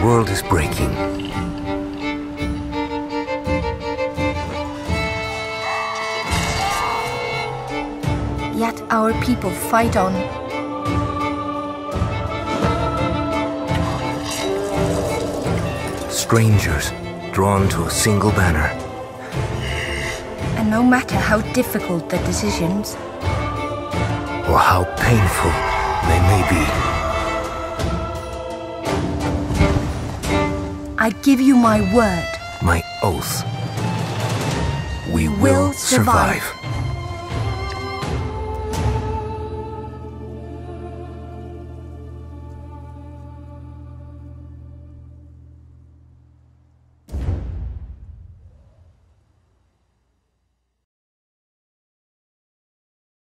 world is breaking. Yet our people fight on. Strangers drawn to a single banner. And no matter how difficult the decisions, or how painful they may be, I give you my word. my oath. We will survive.